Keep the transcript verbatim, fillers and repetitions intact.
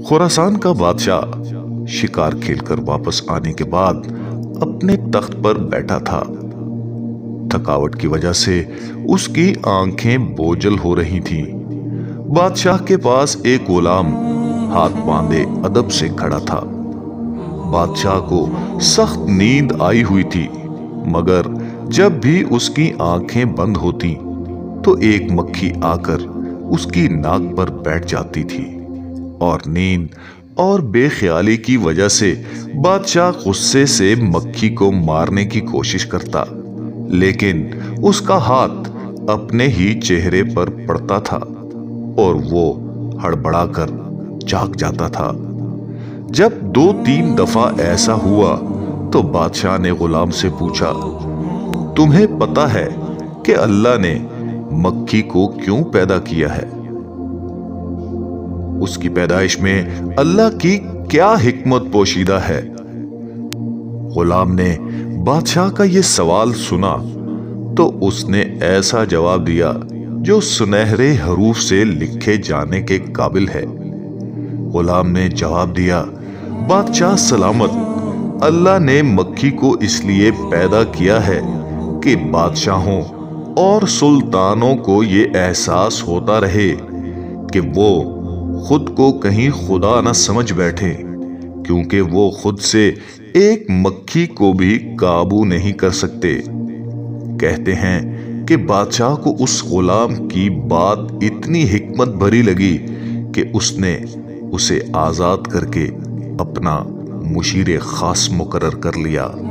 خراسان کا بادشاہ شکار کھیل کر واپس آنے کے بعد اپنے تخت پر بیٹھا تھا۔ تھکاوٹ کی وجہ سے اس کی آنکھیں بوجھل ہو رہی تھیں۔ بادشاہ کے پاس ایک غلام ہاتھ باندھے ادب سے کھڑا تھا۔ بادشاہ کو سخت نیند آئی ہوئی تھی، مگر جب بھی اس کی آنکھیں بند ہوتی تو ایک مکھی آ کر اس کی ناک پر بیٹھ جاتی تھی، اور نیند اور بے خیالی کی وجہ سے بادشاہ غصے سے مکھی کو مارنے کی کوشش کرتا، لیکن اس کا ہاتھ اپنے ہی چہرے پر پڑتا تھا اور وہ ہڑبڑا کر جاگ جاتا تھا۔ جب دو تین دفعہ ایسا ہوا تو بادشاہ نے غلام سے پوچھا، تمہیں پتا ہے کہ اللہ نے مکھی کو کیوں پیدا کیا ہے؟ اس کی پیدائش میں اللہ کی کیا حکمت پوشیدہ ہے؟ غلام نے بادشاہ کا یہ سوال سنا تو اس نے ایسا جواب دیا جو سنہرے حروف سے لکھے جانے کے قابل ہے۔ غلام نے جواب دیا، بادشاہ سلامت، اللہ نے مکھی کو اس لیے پیدا کیا ہے کہ بادشاہوں اور سلطانوں کو یہ احساس ہوتا رہے کہ وہ خود کو کہیں خدا نہ سمجھ بیٹھے، کیونکہ وہ خود سے ایک مکھی کو بھی قابو نہیں کر سکتے۔ کہتے ہیں کہ بادشاہ کو اس غلام کی بات اتنی حکمت بھری لگی کہ اس نے اسے آزاد کر کے اپنا مشیر خاص مقرر کر لیا۔